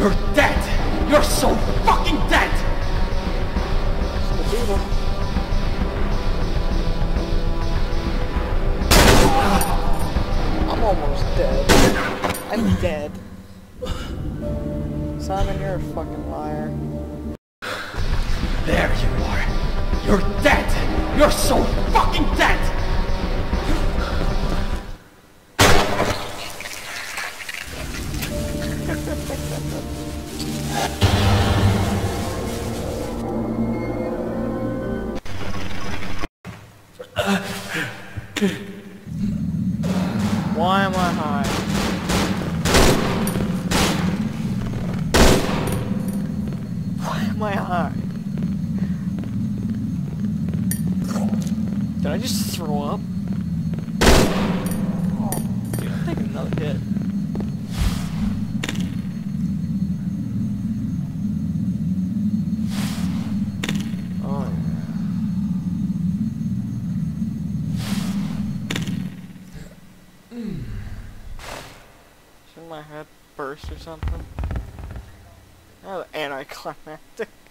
You're dead! You're so fucking dead! I'm almost dead. I'm dead. Simon, you're a fucking liar. There you are. You're dead! You're so fucking dead! Why am I high? Why am I high? Did I just throw up? Dude, I'm taking another hit. Oh, yeah. Should my head burst or something? That was anticlimactic.